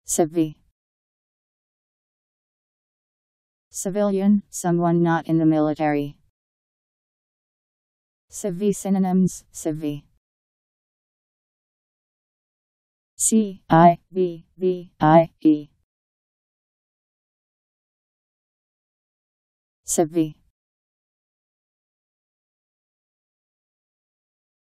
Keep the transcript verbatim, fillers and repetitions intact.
Civi. Civilian, someone not in the military. Civi synonyms, civi. C I V V I E. Civi.